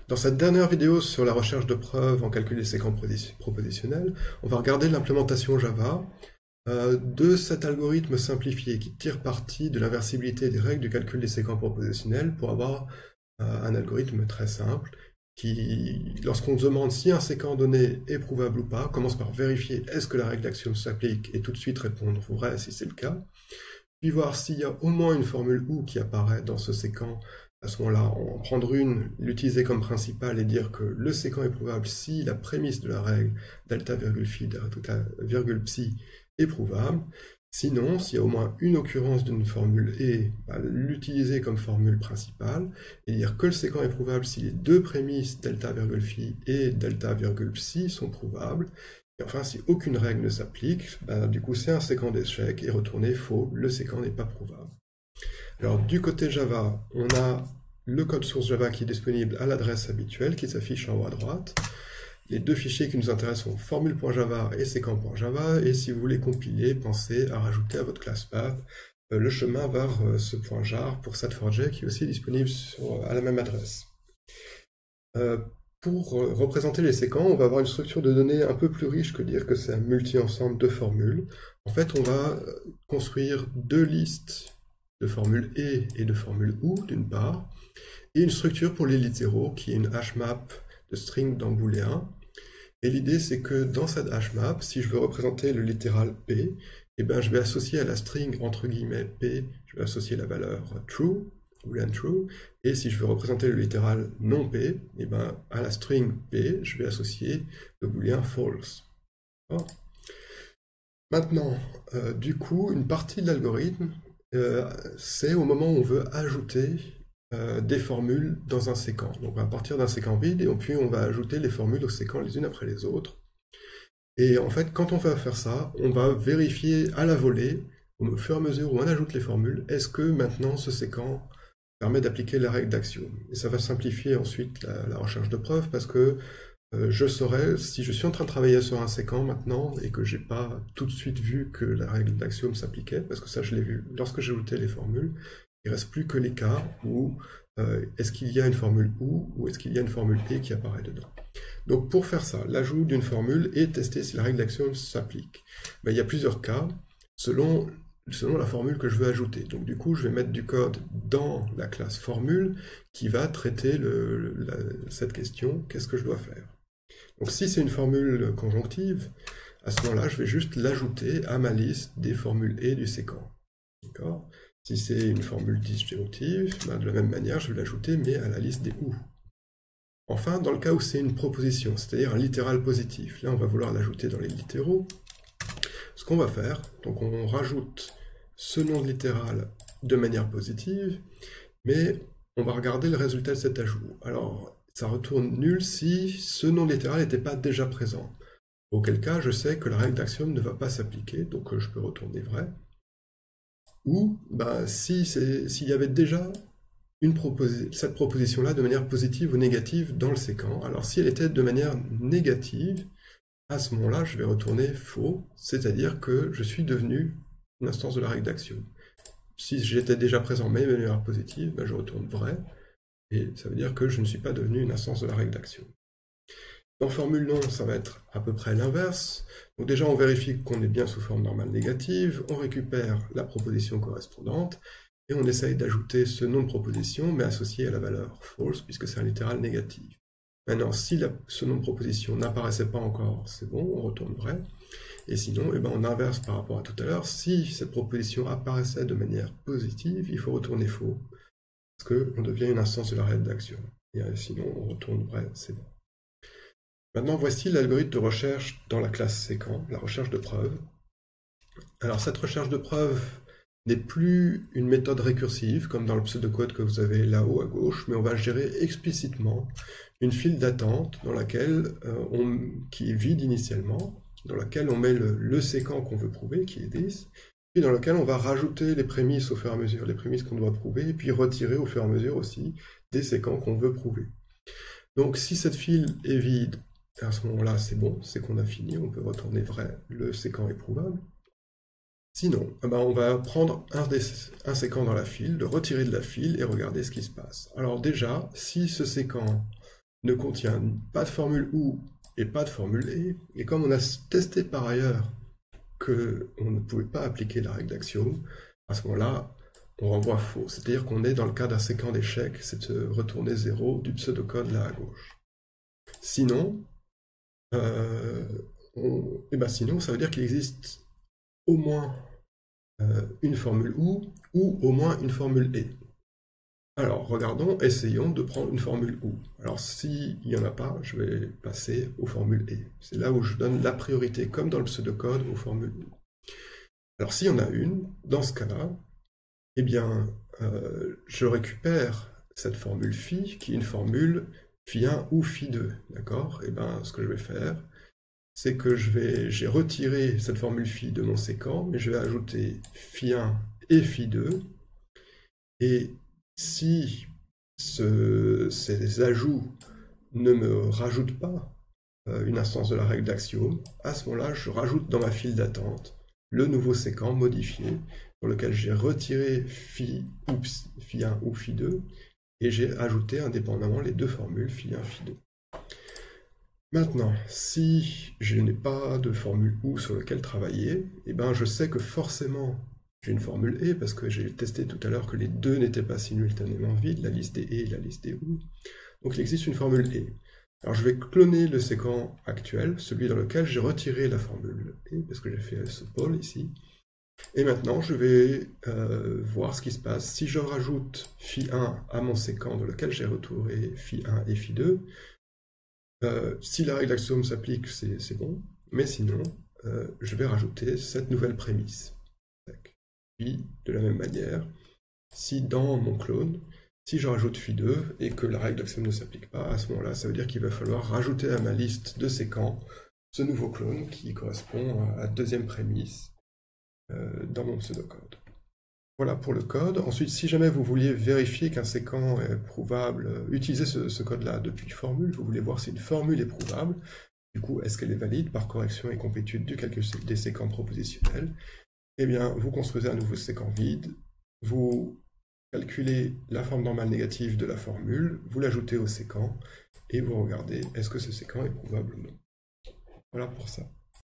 Dans cette dernière vidéo sur la recherche de preuves en calcul des séquences propositionnelles, on va regarder l'implémentation Java de cet algorithme simplifié qui tire parti de l'inversibilité des règles du calcul des séquences propositionnelles pour avoir un algorithme très simple qui, lorsqu'on se demande si un séquent donné est prouvable ou pas, commence par vérifier est-ce que la règle d'axiome s'applique et tout de suite répondre vrai si c'est le cas, puis voir s'il y a au moins une formule OU qui apparaît dans ce séquent. À ce moment-là, on va en prendre une, l'utiliser comme principale et dire que le séquent est prouvable si la prémisse de la règle delta virgule phi delta virgule psi est prouvable. Sinon, s'il y a au moins une occurrence d'une formule E, l'utiliser comme formule principale et dire que le séquent est prouvable si les deux prémisses delta virgule phi et delta virgule psi sont prouvables. Et enfin, si aucune règle ne s'applique, du coup c'est un séquent d'échec et retourner faux, le séquent n'est pas prouvable. Alors du côté Java, on a le code source Java qui est disponible à l'adresse habituelle qui s'affiche en haut à droite. Les deux fichiers qui nous intéressent sont formule.java et séquent.java, et si vous voulez compiler, pensez à rajouter à votre class path le chemin vers ce point jar pour Sat4j qui est aussi disponible à la même adresse. Pour représenter les séquents, on va avoir une structure de données un peu plus riche que dire que c'est un multi-ensemble de formules. En fait, on va construire deux listes de formules E et de formules OU, d'une part, et une structure pour les littéraux, qui est une hashmap de string dans booléen. Et l'idée, c'est que dans cette hashmap, si je veux représenter le littéral P, eh ben, je vais associer à la string, entre guillemets, P, je vais associer la valeur true, boolean true, et si je veux représenter le littéral non P, eh ben, à la string P, je vais associer le booléen false. Maintenant, du coup, une partie de l'algorithme, c'est au moment où on veut ajouter des formules dans un séquent. Donc on va partir d'un séquent vide et puis on va ajouter les formules aux séquents les unes après les autres. Et en fait, quand on va faire ça, on va vérifier à la volée, au fur et à mesure où on ajoute les formules, est-ce que maintenant ce séquent permet d'appliquer la règle d'axiome. Et ça va simplifier ensuite la recherche de preuves parce que je saurais, si je suis en train de travailler sur un séquent maintenant et que j'ai pas tout de suite vu que la règle d'axiome s'appliquait, parce que ça je l'ai vu lorsque j'ai ajouté les formules, il ne reste plus que les cas où est-ce qu'il y a une formule OU ou est-ce qu'il y a une formule E qui apparaît dedans. Donc pour faire ça, l'ajout d'une formule et tester si la règle d'axiome s'applique. Il y a plusieurs cas selon la formule que je veux ajouter. Donc du coup, je vais mettre du code dans la classe formule qui va traiter cette question, qu'est-ce que je dois faire. Donc si c'est une formule conjonctive, à ce moment-là, je vais juste l'ajouter à ma liste des formules E du séquent. D'accord ? Si c'est une formule disjonctive, de la même manière, je vais l'ajouter, mais à la liste des OU. Enfin, dans le cas où c'est une proposition, c'est-à-dire un littéral positif, là on va vouloir l'ajouter dans les littéraux. Ce qu'on va faire, donc on rajoute ce nom de littéral de manière positive, mais on va regarder le résultat de cet ajout. Alors, ça retourne nul si ce nom littéral n'était pas déjà présent. Auquel cas, je sais que la règle d'axiome ne va pas s'appliquer, donc je peux retourner vrai. Ou, s'il y avait déjà cette proposition-là de manière positive ou négative dans le séquent. Alors, si elle était de manière négative, à ce moment-là, je vais retourner faux, c'est-à-dire que je suis devenu une instance de la règle d'axiome. Si j'étais déjà présent mais de manière positive, je retourne vrai, et ça veut dire que je ne suis pas devenu une instance de la règle d'axiome. Dans formule non, ça va être à peu près l'inverse. Donc déjà, on vérifie qu'on est bien sous forme normale négative, on récupère la proposition correspondante, et on essaye d'ajouter ce nom de proposition, mais associé à la valeur false, puisque c'est un littéral négatif. Maintenant, si ce nom de proposition n'apparaissait pas encore, c'est bon, on retourne vrai. Et sinon, on inverse par rapport à tout à l'heure. Si cette proposition apparaissait de manière positive, il faut retourner faux, parce qu'on devient une instance de la règle d'axiome. Et sinon, on retourne vrai, c'est bon. Maintenant, voici l'algorithme de recherche dans la classe séquent, la recherche de preuves. Alors, cette recherche de preuves n'est plus une méthode récursive, comme dans le pseudocode que vous avez là-haut à gauche, mais on va gérer explicitement une file d'attente dans laquelle qui est vide initialement, dans laquelle on met le séquent qu'on veut prouver, qui est 10, puis dans laquelle on va rajouter les prémices au fur et à mesure, les prémices qu'on doit prouver, et puis retirer au fur et à mesure aussi des séquents qu'on veut prouver. Donc si cette file est vide, à ce moment-là c'est bon, c'est qu'on a fini, on peut retourner vrai, le séquent est prouvable. Sinon, on va prendre un séquent dans la file, le retirer de la file et regarder ce qui se passe. Alors déjà, si ce séquent ne contient pas de formule OU et pas de formule E, et comme on a testé par ailleurs qu'on ne pouvait pas appliquer la règle d'axiome, à ce moment-là, on renvoie faux. C'est-à-dire qu'on est dans le cas d'un séquent d'échec, c'est de retourner 0 du pseudocode là à gauche. Sinon, sinon ça veut dire qu'il existe au moins une formule OU ou au moins une formule E. Alors, regardons, essayons de prendre une formule OU. Alors, s'il n'y en a pas, je vais passer aux formules E. C'est là où je donne la priorité, comme dans le pseudocode, aux formules OU. Alors, s'il y en a une, dans ce cas-là, eh bien, je récupère cette formule phi, qui est une formule phi1 ou phi2, d'accord? Eh bien, ce que je vais faire, c'est que j'ai retiré cette formule phi de mon séquent, mais je vais ajouter phi1 et phi2, et si ces ajouts ne me rajoutent pas une instance de la règle d'axiome, à ce moment-là, je rajoute dans ma file d'attente le nouveau séquent modifié dans lequel j'ai retiré phi1 ou phi2 et j'ai ajouté indépendamment les deux formules phi1, phi2. Maintenant, si je n'ai pas de formule OU sur laquelle travailler, eh ben je sais que forcément j'ai une formule E parce que j'ai testé tout à l'heure que les deux n'étaient pas simultanément vides, la liste des E et la liste des OU. Donc il existe une formule E. Alors je vais cloner le séquent actuel, celui dans lequel j'ai retiré la formule E, parce que j'ai fait ce pôle ici. Et maintenant je vais voir ce qui se passe. Si je rajoute phi1 à mon séquent dans lequel j'ai retourné phi1 et phi2, si la règle d'axiome s'applique, c'est bon, mais sinon, je vais rajouter cette nouvelle prémisse. Puis, de la même manière, si dans mon clone, si je rajoute phi2 et que la règle d'axiome ne s'applique pas, à ce moment-là, ça veut dire qu'il va falloir rajouter à ma liste de séquents ce nouveau clone qui correspond à la deuxième prémisse dans mon pseudocode. Voilà pour le code. Ensuite, si jamais vous vouliez vérifier qu'un séquent est prouvable, utilisez ce code-là depuis formule, vous voulez voir si une formule est prouvable, du coup, est-ce qu'elle est valide par correction et complétude du calcul des séquents propositionnels? Eh bien, vous construisez un nouveau séquent vide, vous calculez la forme normale négative de la formule, vous l'ajoutez au séquent, et vous regardez est-ce que ce séquent est prouvable ou non. Voilà pour ça.